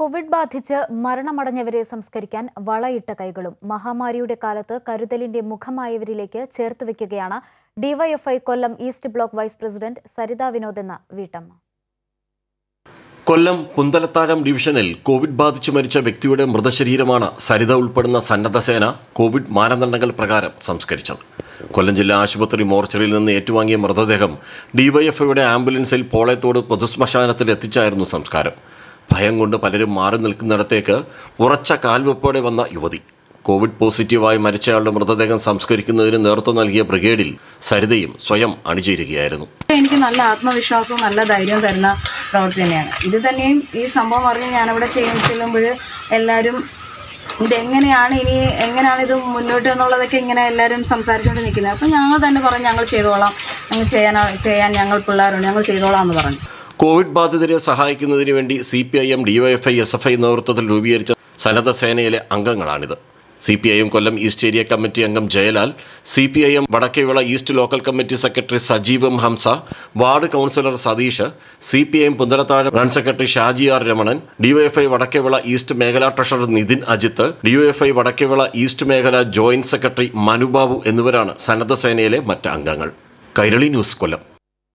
Covid ബാധിച്ച് മരണമടഞ്ഞവരെ സംസ്കരിക്കാൻ വളയിട്ട കൈകളും മഹാമാരിയുടെ കാലത്ത് കരുതലിന്റെ മുഖമായവരിലേക്ക് ചേർത്തുവെക്കുകയാണ് DYFI Kollam east block vice president Saritha Vinod എന്ന വീട്ടമ്മ. കൊല്ലം പുന്തലത്താഴം ഡിവിഷനിൽ കോവിഡ് ബാധിച്ചു മരിച്ച വ്യക്തിയുടെ മൃതശരീരമാണ് സരിത ഉൾപ്പെടുന്ന സന്നദ്ധസേന കോവിഡ് മാനദണ്ഡങ്ങൾ പ്രകാരം സംസ്കരിച്ചത്. കൊല്ലം ജില്ലാ ആശുപത്രി മോർച്ചറിയിൽ നിന്ന് ഏറ്റുവാങ്ങിയ മൃതദേഹം ഡിവൈഎഫ്ഐയുടെ ആംബുലൻസിൽ പോളയത്തോട് പൊതുശ്മശാനത്തിൽ എത്തിച്ചായിരുന്നു സംസ്കാരം. ഭയം കൊണ്ട് പലരും മാറി നിൽക്കുന്നിടത്തേക്ക് ഉറച്ച കാൽവെപ്പോടെ വന്ന യുവതി. കോവിഡ് പോസിറ്റീവായി മരിച്ചയാളുടെ മൃതദേഹം സംസ്കരിക്കുന്നതിന് നേതൃത്വം നൽകിയ ബ്രിഗേഡിൽ സരിതയും സ്വയം അണിചേരുകയായിരുന്നു. എനിക്ക് നല്ല ആത്മവിശ്വാസവും നല്ല ധൈര്യവും തരുന്ന പ്രവൃത്തി തന്നെയാണ്. ഇത് തന്നെയും ഈ സംഭവം അറിഞ്ഞ് ഞാനിവിടെ ചെല്ലുമ്പോൾ എല്ലാവരും ഇതെങ്ങനെയാണ് ഇത് മുന്നോട്ട് എന്നുള്ളതൊക്കെ ഇങ്ങനെ എല്ലാവരും സംസാരിച്ചുകൊണ്ട് നിൽക്കുന്നത്. അപ്പോൾ ഞങ്ങൾ തന്നെ പറഞ്ഞു ഞങ്ങൾ ചെയ്തോളാം, ചെയ്യാൻ ഞങ്ങൾ പിള്ളേരുണ്ട്, ഞങ്ങൾ ചെയ്തോളാം എന്ന് പറഞ്ഞു. കോവിഡ് ബാധിതരെ സഹായിക്കുന്നതിന് വേണ്ടി CPIM, DYFI, SFI നേതൃത്വത്തിൽ രൂപീകരിച്ച സന്നദ്ധ സേനയിലെ അംഗങ്ങളാണിത്. CPIM Kollam east area committee അംഗം Jayalal, CPIM Vadakkevila east local committee secretary Sajeev M. Hamsa, ward councillor Satheesh, CPIM Punthalathazham റൺ secretary Shaji R. Ramanan, DYFI Vadakkevila east മേഖല treasurer Nithin Ajith, DYFI Vadakkevila east മേഖല ജോയിന്റ് സെക്രട്ടറി മനുബാബു എന്നിവരാണ് സന്നദ്ധ സേനയിലെ മറ്റ് അംഗങ്ങൾ. കൈരളി ന്യൂസ്, കൊല്ലം.